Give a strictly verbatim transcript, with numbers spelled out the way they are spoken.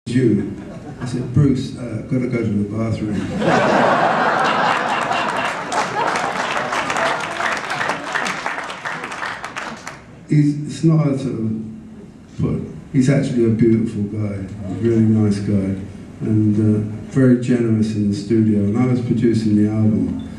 You. I said, Bruce, uh, I've got to go to the bathroom. he's, it's not a sort of put, he's actually a beautiful guy, a really nice guy, and uh, very generous in the studio. And I was producing the album,